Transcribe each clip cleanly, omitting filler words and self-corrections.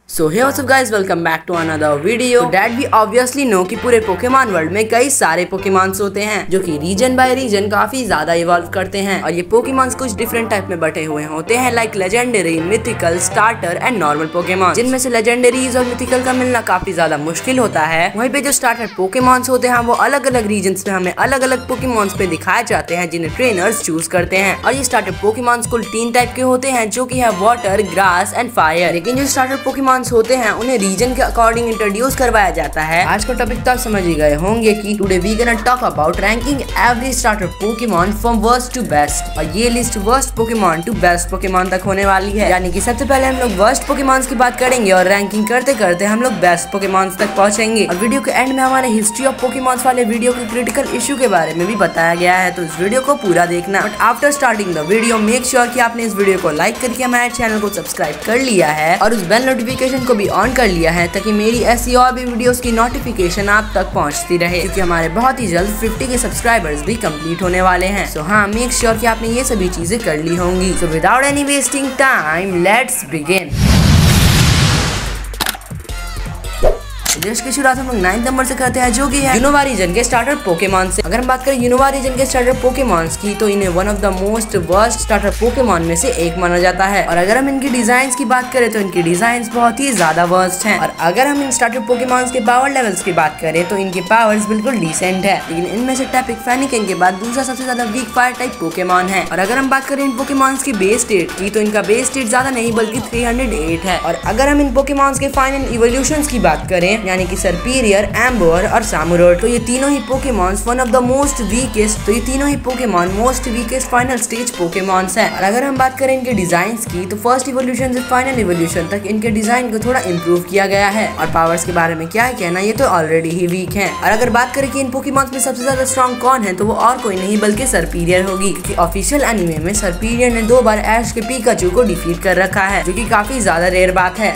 So hey what's up guys, welcome back to another video. That we obviously know कि पूरे Pokemon world में कई सारे Pokémons होते हैं जो कि रीजन बाय रीजन काफी ज्यादा इवॉल्व करते हैं और ये पोकेमॉन्स कुछ डिफरेंट टाइप में बटे हुए होते हैं, like legendary, mythical, starter and normal Pokemon, जिनमें से लेजेंडरीज और मिथिकल का मिलना काफी ज्यादा मुश्किल होता है। वहीं पे जो स्टार्टर पोकेमॉन्स होते हैं वो अलग अलग रीजन में हमें अलग अलग पोकेमॉन्स पे दिखाए जाते हैं जिन्हें ट्रेनर्स चूज करते हैं। और ये स्टार्टर पोकेमॉन्स कुल 3 टाइप के होते हैं जो कि है वाटर, ग्रास एंड फायर। लेकिन जो स्टार्टर पोकेमॉन्स होते हैं उन्हें रीजन के अकॉर्डिंग इंट्रोड्यूस करवाया जाता है। आज का टॉपिक तो आप समझ ही गए होंगे कि today we gonna talk about ranking every starter Pokemon from worst to best, और ये list worst Pokemon to best Pokemon तक होने वाली है। यानी कि सबसे पहले हम लोग वर्स्ट पोकेमॉन्स की बात करेंगे और रैंकिंग करते करते हम लोग बेस्ट पोकेमॉन्स तक पहुंचेंगे। और वीडियो के एंड में हमारे हिस्ट्री ऑफ पोकेमॉन्स वाले वीडियो के क्रिटिकल इशू के बारे में भी बताया गया है, तो इस वीडियो को पूरा देखना। But after starting the video make sure कि आपने इस वीडियो को लाइक करके हमारे चैनल को सब्सक्राइब कर लिया है और उस बेल नोटिफिकेशन को भी ऑन कर लिया है ताकि मेरी ऐसी और भी वीडियोस की नोटिफिकेशन आप तक पहुंचती रहे, क्योंकि हमारे बहुत ही जल्द 50 के सब्सक्राइबर्स भी कंप्लीट होने वाले हैं। सो हाँ, मेक श्योर कि आपने ये सभी चीजें कर ली होंगी। So without any wasting time let's begin. List की शुरुआत हम लोग 9th नंबर से करते हैं जो कि है यूनोवा रीजन के स्टार्टर पोकेमॉन से। अगर हम बात करें यूनोवा रीजन के स्टार्टर पोकेमॉन्स की तो इन्हें one of the most worst starter Pokemon में से एक माना जाता है। और अगर हम इनकी डिजाइन की बात करें तो इनकी डिजाइन बहुत ही ज्यादा वर्स्ट हैं। और अगर हम इन स्टार्टर पोकेमॉन्स के पावर लेवल्स की बात करें तो इनके पावर्स बिल्कुल डिसेंट है, लेकिन इनमें से टैपिक फेनिकन के बाद दूसरा सबसे ज्यादा वीक फायर टाइप पोकेमॉन है। और अगर हम बात करें इन पोकेमॉन्स की बेस स्टेट की तो इनका बेस स्टेट ज्यादा नहीं बल्कि 308 है। और अगर हम इन पोकेमॉन्स के फाइनल इवोल्यूशंस की बात करें यानी कि सर्पीरियर, एम्बर और सामुरोड, तो ये तीनों ही Pokemons one of the most weakest, तो ये तीनों ही Pokemon most weakest final stage Pokemons हैं। और अगर हम बात करें इनके डिजाइन्स की तो फर्स्ट इवोल्यूशन से फाइनल इवोल्यूशन तक इनके डिजाइन को थोड़ा इंप्रूव किया गया है। और पावर्स के बारे में क्या है कहना, ये तो ऑलरेडी ही वीक हैं। और अगर बात करें कि इन पोकेमॉन्स में सबसे ज्यादा स्ट्रॉन्ग कौन है तो वो और कोई नहीं बल्कि सर्पीरियर होगी, क्योंकि ऑफिशियल एनीमे में सर्पीरियर ने 2 बार ऐश के पिकाचू को डिफीट कर रखा है, जो कि काफी ज्यादा रेयर बात है।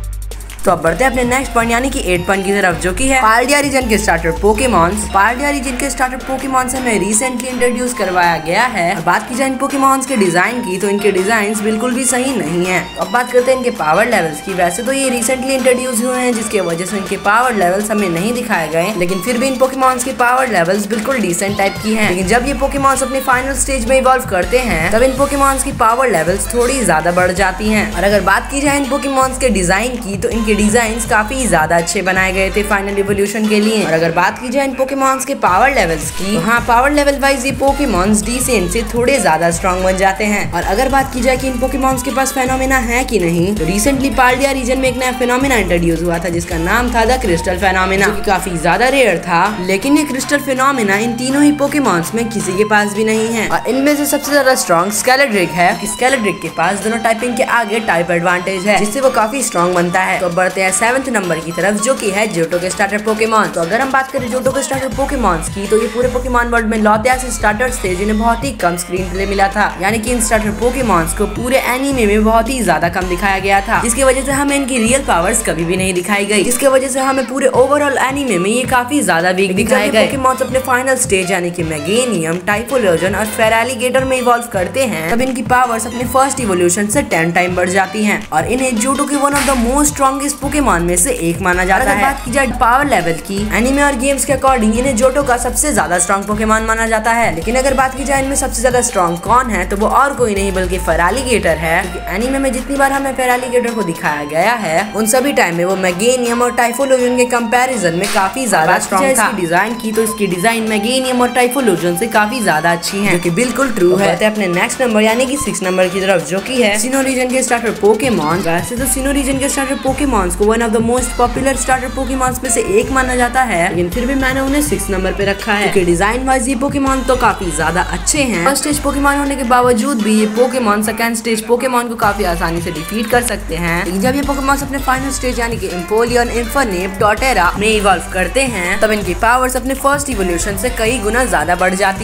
तो अब बढ़ते हैं अपने नेक्स्ट पॉइंट यानी कि 8 पॉइंट की तरफ जो कि है पाल्डिया रीजन के स्टार्टर पोकेमॉन्स। पाल्डिया रीजन के स्टार्टर पोकेमॉन्स हमें रिसेंटली इंट्रोड्यूस करवाया गया है। और बात की जाए इन पोकेमॉन्स के डिजाइन की तो इनके डिजाइन बिल्कुल भी सही नहीं है। अब बात करते हैं इनके पावर लेवल्स की। वैसे तो ये रिसेंटली इंट्रोड्यूस हुए हैं जिसकी वजह से इनके पावर लेवल्स हमें नहीं दिखाए गए, लेकिन फिर भी इन पोकेमॉन्स के पावर लेवल्स बिल्कुल डिसेंट टाइप की है। लेकिन जब ये पोकेमॉन्स अपने फाइनल स्टेज में इवॉल्व करते हैं तब इन पोकेमॉन्स की पावर लेवल्स थोड़ी ज्यादा बढ़ जाती है। और अगर बात की जाए इन पोकेमॉन्स के डिजाइन की तो इनके डिजाइन काफी ज्यादा अच्छे बनाए गए थे फाइनल इवोल्यूशन के लिए। और अगर बात की जाए इन पोकेमॉन्स के पावर लेवल्स की तो हाँ, पावर लेवल वाइज ये पोकेमॉन्स डिसेंट से थोड़े ज्यादा स्ट्रॉन्ग बन जाते हैं। और अगर बात की जाए कि इन पोकेमॉन्स के पास फेनोमेना है कि नहीं तो रिसेंटली पाल्डिया रीजन में एक नया फेनोमेना इंट्रोड्यूस हुआ था जिसका नाम था द क्रिस्टल फेनोमेना, जो कि काफी ज्यादा रेयर था। लेकिन ये क्रिस्टल फेनोमेना इन तीनों ही पोकेमॉन्स में किसी के पास भी नहीं है। और इनमें से सबसे ज्यादा स्ट्रॉन्ग स्केलेड्रिक है। स्केलेड्रिक के पास दोनों टाइपिंग के आगे टाइप एडवांटेज है जिससे वो काफी स्ट्रॉन्ग बनता है। तो बढ़ते हैं 7th नंबर की तरफ जो कि है जोटो के स्टार्टर पोकेमॉन। तो अगर हम बात करें जोटो के स्टार्टर पोकेमॉन्स की तो ये पूरे पोकेमॉन वर्ल्ड में लौते ऐसे स्टार्टर्स थे जिन्हें बहुत ही कम स्क्रीन प्ले मिला था। यानी कि इन स्टार्टर पोकेमॉन्स को पूरे एनीमे में बहुत ही ज्यादा कम दिखाया गया था, जिसकी वजह से हमें इनकी रियल पावर्स कभी भी नहीं दिखाई गई, जिसकी वजह से हमें पूरे ओवरऑल एनीमे में ये काफी ज्यादा वीक दिखाए गए। पोकेमॉन्स अपने फाइनल स्टेज यानी कि मेगेनियम, टाइफोलोजन और फेरालीगेटर में इवॉल्व करते हैं तब इनकी पावर्स अपने फर्स्ट इवोल्यूशन से 10 टाइम बढ़ जाती हैं और इन्हें जोटो के one of the most strongest Pokemon में से एक माना जाता है। बात की जाए पावर लेवल की एनीमे और गेम्स के अकॉर्डिंग इन्हें जोटो का सबसे ज्यादा स्ट्रॉन्ग पोकेमॉन माना जाता है। लेकिन अगर बात की जाए इनमें सबसे ज्यादा स्ट्रॉन्ग कौन है तो वो और कोई नहीं बल्कि फेरालीगेटर है। एनीमे में जितनी बार हमें फेरालीगेटर को दिखाया गया है उन सभी टाइम में वो मेगेनियम और टाइफोलोजन के कंपैरिजन में काफी ज्यादा स्ट्रॉन्ग था। डिजाइन की तो इसकी डिजाइन मेगेनियम और टाइफोलोजन से काफी ज्यादा अच्छी है, जो कि बिल्कुल ट्रू है। अपने नेक्स्ट नंबर यानी कि 6 नंबर की तरफ जो कि है सिनो रीजन के स्टार्टर पोकेमॉन। वैसे तो सिनो रीजन के स्टार्टर पोकेमॉन्स को one of the most popular starter Pokemons में से एक माना जाता है, लेकिन फिर भी मैंने उन्हें 6 नंबर पे रखा है क्योंकि डिजाइन वाइज ये पोकेमॉन तो काफी ज्यादा अच्छे हैं। फर्स्ट स्टेज पोकेमॉन होने के बावजूद भी ये पोकेमॉन सेकंड स्टेज पोकेमॉन को काफी आसानी से डिफीट कर सकते हैं। लेकिन जब ये पोकेमॉन अपने फाइनल स्टेज यानी कि एम्पोलियन, इन्फर्नेप, डॉटेरा में इवॉल्व करते हैं तब इनकी पावर्स अपने फर्स्ट इवोल्यूशन से कई गुना ज्यादा बढ़ जाती हैं।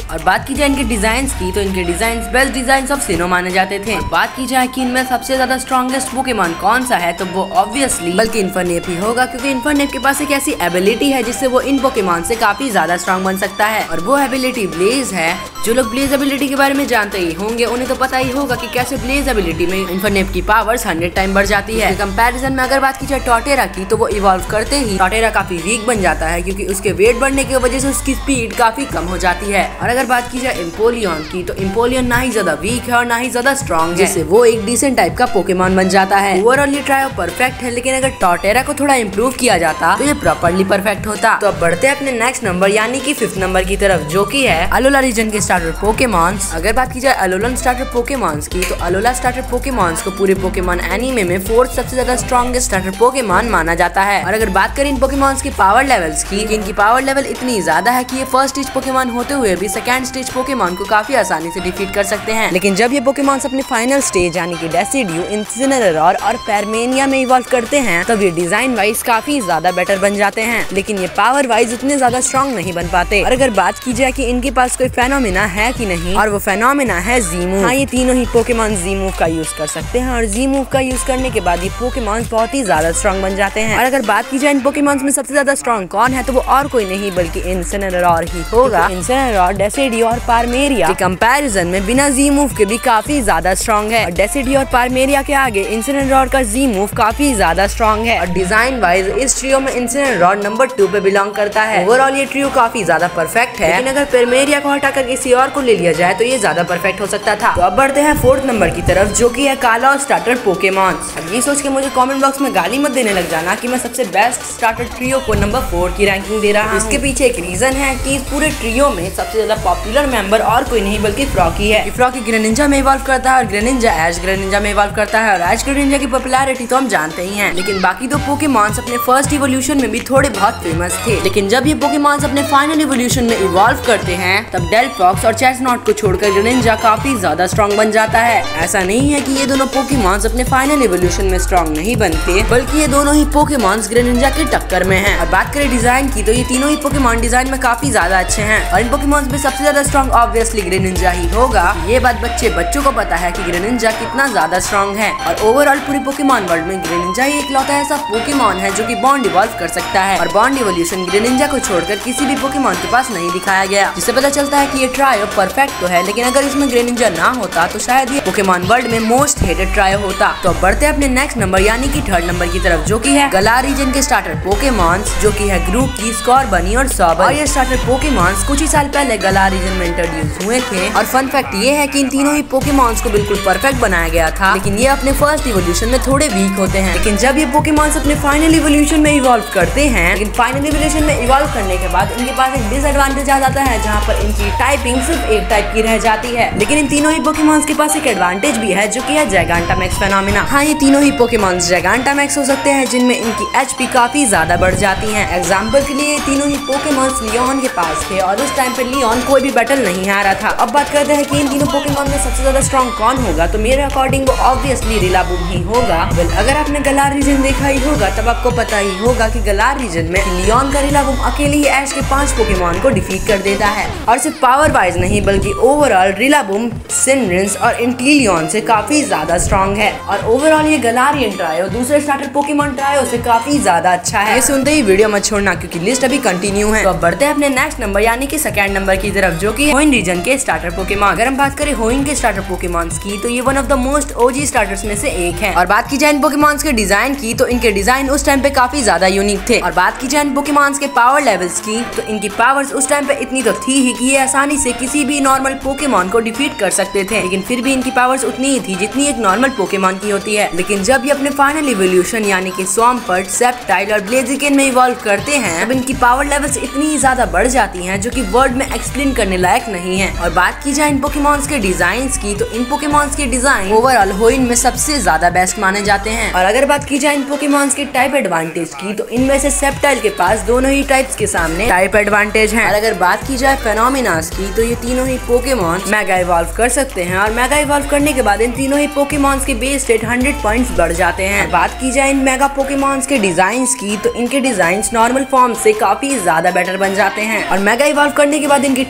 और बात की जाए इनके डिजाइन की तो इनके design best design of Sinnoh माने जाते थे। और बात की जाए कि इनमें सबसे ज्यादा स्ट्रॉन्गेस्ट पोकेमॉन कौन सा है तो वो ऑब्वियसली बल्कि इन्फरनेप ही होगा, क्योंकि इन्फरनेप के पास एक ऐसी एबिलिटी है जिससे वो इन पोकेमॉन से काफी ज्यादा स्ट्रॉन्ग बन सकता है और वो एबिलिटी ब्लेज है। जो लोग ब्लेज एबिलिटी के बारे में जानते ही होंगे उन्हें तो पता ही होगा कि कैसे ब्लेज एबिलिटी में इन्फरनेप की पावर्स 100 टाइम बढ़ जाती है। कंपैरिजन में अगर बात की जाए टॉटेरा की तो वो इवॉल्व करते ही टॉटेरा काफी वीक बन जाता है, क्योंकि उसके वेट बढ़ने की वजह से उसकी स्पीड काफी कम हो जाती है। और अगर बात की जाए इम्पोलियन की तो इम्पोलियन ना ही ज्यादा वीक है और ना ही ज्यादा स्ट्रॉन्ग है, जिससे वो एक डिसेंट टाइप का पोकेमॉन बन जाता है। ओवरऑल ये ट्रायो परफेक्ट है, लेकिन अगर टॉटेरा को थोड़ा इम्प्रूव किया जाता तो ये प्रॉपर्ली परफेक्ट होता। तो अब बढ़ते हैं अपने नेक्स्ट नंबर यानी कि 5th नंबर की तरफ, जो की है अलोला रीजन के स्टार्टर पोकेमॉन। अगर बात की जाए अलोलन स्टार्टर पोकेमॉन्स की तो अलोला स्टार्टर पोकेमॉन्स को पूरे पोकेमॉन एनीमे में 4th सबसे ज्यादा स्ट्रॉन्गेस्ट स्टार्टर पोकेमॉन माना जाता है। और अगर बात करें इन पोकेमॉन्स की पावर लेवल्स की, इनकी पावर लेवल इतनी ज्यादा है कि ये फर्स्ट स्टेज पोकेमॉन होते हुए भी सेकंड स्टेज पोकेमॉन को काफी आसानी से डिफीट कर सकते हैं। लेकिन जब ये पोकेमॉन्स अपने फाइनल स्टेज यानी कि डेसिड्यू, इncineroar और पैरमेनिया में इवॉल्व करते हैं तब ये डिजाइन वाइज काफी ज्यादा बेटर बन जाते हैं, लेकिन ये पावर वाइज उतने ज्यादा स्ट्रॉन्ग नहीं बन पाते। और अगर बात की जाए कि इनके पास कोई फेनोमेना है कि नहीं, और वो फेनोमेना है जी मूव। हाँ, ये तीनों ही पोकेमॉन जी मूव का यूज कर सकते हैं और जी मूव का यूज करने के बाद ये पोकेमॉन्स बहुत ही ज्यादा स्ट्रॉन्ग बन जाते हैं। और अगर बात की जाए इन पोकेमॉन्स में सबसे ज्यादा स्ट्रॉन्ग कौन है तो वो और कोई नहीं बल्कि इncineroar ही होगा। इncineroar, डेसिड्यू और पारमेरिया के कंपैरिजन में बिना जी मूव के भी काफी ज्यादा स्ट्रॉन्ग है। और डेसिड्यू और पारमेरिया के आगे इncineroar का जी मूव काफी ज्यादा स्ट्रॉन्ग है। और डिजाइन वाइज इस ट्रियो में इncineroar नंबर 2 पे बिलोंग करता है। ओवरऑल ये ट्रियो काफी ज्यादा परफेक्ट है, लेकिन अगर पारमेरिया को हटाकर किसी और को ले लिया जाए तो ये ज्यादा परफेक्ट हो सकता था। तो अब बढ़ते हैं 4th नंबर की तरफ, जो कि है काला स्टार्टर पोकेमॉन्स। अब ये सोच के मुझे कमेंट बॉक्स में गाली मत देने लग जाना कि मैं सबसे बेस्ट स्टार्टर ट्रियो को नंबर 4 की रैंकिंग दे रहा हूं। इसके पीछे एक रीजन है कि इस पूरे ट्रियो में सबसे ज्यादा पॉपुलर मेंबर और कोई नहीं बल्कि फ्रॉकी है। फ्रॉकी ग्रेनिंजा में इवॉल्व करता है और ग्रेनिंजा एश ग्रेनिंजा में इवॉल्व करता है। और एश ग्रेनिंजा की पॉपुलैरिटी तो हम जानते ही हैं, लेकिन बाकी दो पोकेमॉन्स अपने फर्स्ट इवोल्यूशन में भी थोड़े बहुत फेमस थे। लेकिन जब ये पोकेमॉन्स अपने फाइनल इवोल्यूशन में इवॉल्व करते हैं तब डेल्फॉक्स और चेस्टनॉट को छोड़कर ग्रेनिंजा काफी ज्यादा स्ट्रॉन्ग बन जाता है। ऐसा नहीं है कि ये दोनों पोकेमॉन्स अपने फाइनल इवोल्यूशन में स्ट्रॉन्ग नहीं बनते, बल्कि ये दोनों ही पोकेमॉन्स ग्रेनिंजा की टक्कर में हैं। और बात करें डिजाइन की तो ये तीनों ही पोकेमॉन डिजाइन में काफी ज्यादा अच्छे हैं और इन पोकेमॉन्स में सबसे ज्यादा स्ट्रॉन्ग ऑब्वियसली ग्रेनिंजा ही होगा। ये बात बच्चों को पता है कि ग्रेनिंजा कितना ज्यादा स्ट्रॉन्ग है। और ओवरऑल पूरी पोकेमॉन वर्ल्ड में ग्रेनिंजा ही इकलौता ऐसा पोकेमॉन है जो कि बॉन्ड इवॉल्व कर सकता है। और बॉन्ड इवोल्यूशन ग्रेनिंजा को छोड़कर किसी भी पोकेमॉन के पास नहीं दिखाया गया, जिससे पता चलता है कि ये ट्रायो परफेक्ट तो है, लेकिन अगर इसमें ग्रेनिंजा ना होता तो शायद ये पोकेमॉन वर्ल्ड में मोस्ट हेटेड ट्रायो होता। तो अब बढ़ते हैं अपने नेक्स्ट नंबर यानी कि 3rd नंबर की तरफ, जो कि है गालार रीजन के स्टार्टर पोकेमॉन्स, जो कि है ग्रुप की स्कॉर्बनी और सॉबर। और ये स्टार्टर पोकेमॉन्स कुछ ही साल पहले गालार रीजन में इंट्रोड्यूस हुए थे। और फन फैक्ट ये है कि इन तीनों ही पोकेमॉन्स को बिल्कुल परफेक्ट बनाया गया था, लेकिन ये अपने फर्स्ट इवोल्यूशन में थोड़े वीक होते हैं। लेकिन जब ये पोकेमॉन्स अपने फाइनल इवोल्यूशन में इवॉल्व करते हैं, लेकिन फाइनल इवोल्यूशन में इवॉल्व करने के बाद इनके पास एक डिसएडवांटेज आ जाता है, जहाँ पर इनकी टाइपिंग सिर्फ एक टाइप की रह जाती है। लेकिन इन तीनों ही पोकेमॉन्स के पास एक एडवांटेज भी है, जो कि है जैगांटामैक्स फेनोमेना। हाँ, ये तीनों ही पोकेमॉन्स जैगांटामैक्स हो सकते हैं, जिनमें इनकी एचपी काफी ज्यादा बढ़ जाती है। एग्जाम्पल के लिए तीनों ही पोकेमॉन्स लियोन के पास थे और उस टाइम पे लियोन कोई भी बैटल नहीं हारा था। अब बात करते हैं कि इन तीनों पोकेमॉन में सबसे ज्यादा स्ट्रॉन्ग कौन होगा, तो मेरे अकॉर्डिंग वो ऑब्वियसली रिलाबूम ही होगा। अगर आपने गालार रीजन देखा ही होगा तब आपको पता ही होगा कि गालार रीजन में लियोन का रिलाबूम अकेले ही ऐश के 5 पोकेमॉन को डिफीट कर देता है। और सिर्फ पावर वाइज नहीं बल्कि ओवरऑल रिलाबूम सिनरिंस और इंटीलियन से काफी ज्यादा स्ट्रॉन्ग है। और ओवरऑल ये गालारियन ट्रायो दूसरे स्टार्टर पोकेमॉन ट्रायो से काफी ज्यादा अच्छा है। सुनते ही वीडियो मत छोड़ना क्योंकि लिस्ट अभी कंटिन्यू है। तो अब बढ़ते हैं अपने नेक्स्ट नंबर यानी कि 2nd नंबर की तरफ, जो कि होइन रीजन के स्टार्टर पोकेमॉन। अगर हम बात करें होइन के स्टार्टर पोकेमॉन्स की तो ये one of the most OG starters में से एक है। और बात की जाए इन पोकेमॉन्स के डिजाइन की तो इनके डिजाइन उस टाइम पे काफी ज्यादा यूनिक थे। और बात की जाए इन पोकेमॉन्स के पावर लेवल्स की तो इनकी पावर्स उस टाइम पे इतनी तो थी ही कि ये आसानी से किसी भी नॉर्मल पोकेमॉन को डिफीट कर सकते थे, लेकिन फिर भी इनकी पावर्स उतनी ही थी जितनी एक नॉर्मल पोकेमॉन की होती है। लेकिन जब ये अपने फाइनल इवोल्यूशन यानी कि स्वाम्पर्ट, सेप्टाइल और ब्लेजिकेन में इवॉल्व करते हैं तब इनकी पावर लेवल्स इतनी ज्यादा बढ़ जाती हैं जो कि वर्ड में एक्सप्लेन करने लायक नहीं है। और बात की जाए इन पोकेमॉन्स के डिजाइन्स की तो इन पोकेमॉन्स के डिजाइन ओवरऑल होइन में सबसे ज्यादा बेस्ट माने जाते हैं। और अगर बात की जाए इन पोकेमॉन्स के टाइप एडवांटेज की तो इनमें से सेप्टाइल के पास दोनों ही टाइप्स के सामने टाइप एडवांटेज है। और अगर बात की जाए फेनोमेनास की तो ये तीनों ही पोकेमॉन्स मेगा इवॉल्व कर सकते हैं और मेगा इवॉल्व करने के बाद इन तीनों ही पोकेमॉन्स के बेस स्टेट 100 पॉइंट्स बढ़ जाते हैं। बात की जाए इन मेगा पोकेमॉन्स के डिजाइन्स की तो इनके डिजाइन्स नॉर्मल फॉर्म से काफी ज्यादा बेटर बन जाते हैं और मेगा इवॉल्व करने के बाद इनकी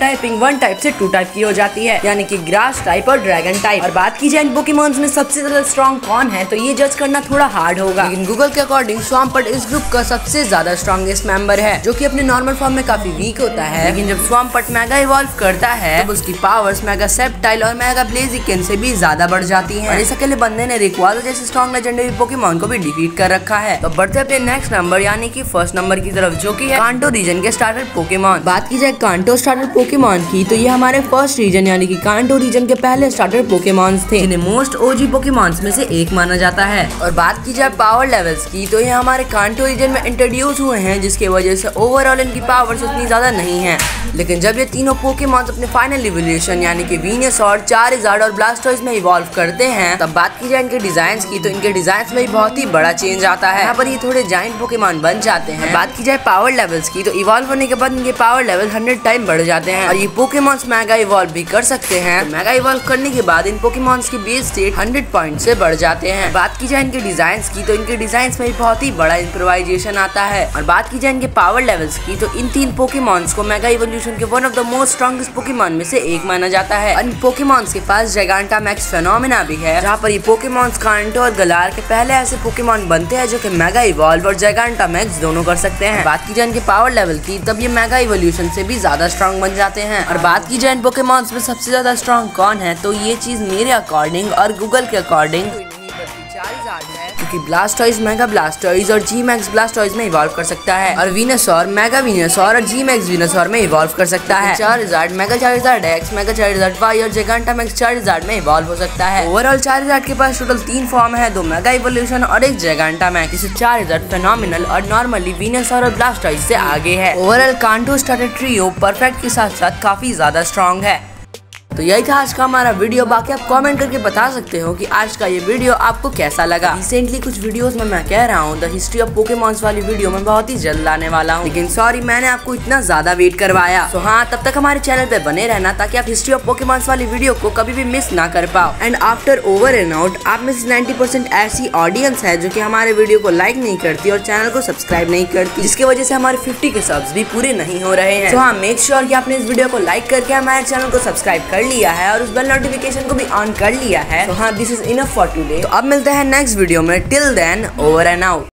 टाइपिंग 1 टाइप से 2 टाइप की हो जाती है, यानी कि ग्रास टाइप और ड्रैगन टाइप। और बात की जाए इन पोकेमॉन्स में सबसे ज्यादा स्ट्रॉन्ग कौन है, तो ये जज करना थोड़ा हार्ड होगा, लेकिन गूगल के अकॉर्डिंग स्वाम्पट इस ग्रुप का सबसे ज्यादा स्ट्रॉन्गेस्ट मेंबर है, जो कि अपने नॉर्मल फॉर्म में काफी वीक होता है। लेकिन जब स्वाम्पट मेगा इवॉल्व करता है तो उसकी पावर्स मेगा सेप्टाइल और मेगा ब्लेजिकन से भी ज्यादा बढ़ जाती हैं। और इस अकेले बंदे ने रेक्वाज़ा जैसे स्ट्रॉन्ग लेजेंडरी पोकेमॉन को भी डिफीट कर रखा है। तो बढ़ते अपने नेक्स्ट नंबर यानी कि फर्स्ट नंबर की तरफ, जो कि है कांटो रीजन के स्टार्टर पोकेमॉन। बात की जाए कांटो स्टार्टर पोकेमॉन की, तो ये हमारे फर्स्ट रीजन यानी कि कांटो रीजन के पहले स्टार्टर पोकेमॉन्स थे, जिन्हें मोस्ट ओजी पोकेमॉन्स में से एक माना जाता है। और बात की जाए पावर लेवल्स की, तो ये हमारे कांटो रीजन में इंट्रोड्यूस हुए हैं, जिसकी वजह से ओवरऑल इनकी पावर्स उतनी ज्यादा नहीं है। लेकिन जब ये तीनों पोकेमॉन्स अपने फाइनल इवोल्यूशन यानी कि वेनुसॉर, चारिज़ार्ड और ब्लास्टोइस में इवॉल्व करते हैं, तब बात की जाए इनके डिजाइन्स की, तो इनके डिजाइन्स में बहुत ही बड़ा चेंज आता है। यहाँ पर ये थोड़े जायंट पोकेमॉन बन जाते हैं। बात की जाए पावर लेवल्स की, तो इवॉल्व होने के बाद इनके पावर लेवल 100 टाइम बढ़ जाते हैं और ये पोकेमॉन्स मेगा इवॉल्व भी कर सकते हैं। तो मेगा इवॉल्व करने के बाद इन पोकेमॉन्स की बेस स्टेट 100 पॉइंट से बढ़ जाते हैं। बात की जाए इनके डिजाइन्स की, तो इनके डिजाइन्स में बहुत ही बड़ा इम्प्रोवाइजेशन आता है। और बात की जाए इनके पावर लेवल्स की, तो इन तीन पोकेमॉन्स को मेगा इवोल्यूशन के one of the most strongest Pokemon में से एक माना जाता है। इन पोकेमॉन्स के पास जिगांटामैक्स फेनोमेना भी है, जहाँ पर ये पोकेमॉन्स कांटो और गलार के पहले ऐसे पोकेमॉन बनते हैं जो कि मेगा इवॉल्व और जिगांटामैक्स दोनों कर सकते हैं। बात की जाए इनके पावर लेवल की, तब ये मेगा इवोल्यूशन से भी ज्यादा स्ट्रॉन्ग बन जाते हैं। और बात की जाए इन पोकेमॉन्स में सबसे ज्यादा स्ट्रॉन्ग कौन है, तो ये चीज मेरे अकॉर्डिंग और गूगल के अकॉर्डिंग चारिज़ार्ड है, क्योंकि ब्लास्टोइस मेगा ब्लास्टोइस और जी मैक्स ब्लास्टोइस में इवॉल्व कर सकता है, और वेनुसॉर मेगा वेनुसॉर और जी मैक्स वेनुसॉर में इवॉल्व कर सकता है। Charizard mega Charizard X, mega Charizard Y और जिगांटामैक्स चारिज़ार्ड में इवॉल्व हो सकता है। ओवरऑल चारिज़ार्ड के पास टोटल 3 फॉर्म है, 2 मेगा इवोल्यूशन और एक जिगांटामैक्स, जिससे चारिज़ार्ड फेनोमेनल और नॉर्मली वेनुसॉर और ब्लास्टोइस से आगे है। ओवरऑल कांटो स्टार्टर ट्रियो परफेक्ट के साथ साथ काफी ज्यादा स्ट्रॉन्ग है। तो यही था आज का हमारा वीडियो। बाकी आप कमेंट करके बता सकते हो कि आज का ये वीडियो आपको कैसा लगा। रिसेंटली कुछ वीडियोस में मैं कह रहा हूँ द हिस्ट्री ऑफ पोकेमॉन्स वाली वीडियो में बहुत ही जल्द आने वाला हूँ, लेकिन सॉरी मैंने आपको इतना ज्यादा वेट करवाया। तो हाँ, तब तक हमारे चैनल पे बने रहना ताकि आप हिस्ट्री ऑफ पोकेमॉन्स वाली वीडियो को कभी भी मिस ना कर पाओ। And after over and out, आप में से 90% ऐसी ऑडियंस है जो कि हमारे वीडियो को लाइक नहीं करती और चैनल को सब्सक्राइब नहीं करती, जिसकी वजह से हमारे 50 के सब्स भी पूरे नहीं हो रहे हैं। तो हाँ, मेक श्योर कि आपने इस वीडियो को लाइक करके हमारे चैनल को सब्सक्राइब कर लिया है और उस नोटिफिकेशन को भी ऑन कर लिया है। तो हाँ, this is enough for today. तो अब मिलते हैं नेक्स्ट वीडियो में। Till then, over and out.